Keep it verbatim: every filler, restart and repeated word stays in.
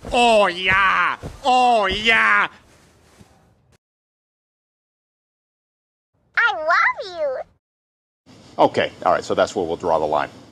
Oh, yeah. Oh, yeah. I love you. Okay, all right, so that's where we'll draw the line.